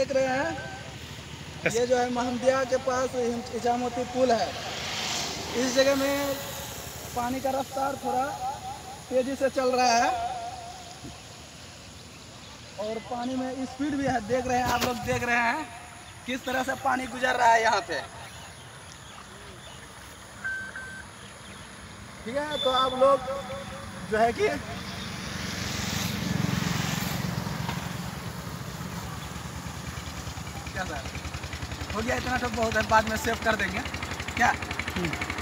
देख रहे हैं, ये जो है महमदिया के पास इजामती पुल है। इस जगह में पानी का रफ्तार थोड़ा तेजी से चल रहा है और पानी में स्पीड भी है। देख रहे हैं, आप लोग देख रहे हैं किस तरह से पानी गुजर रहा है यहाँ पे। ठीक है, तो आप लोग जो है कि क्या सर हो गया, इतना तो बहुत है, बाद में सेव कर देंगे क्या।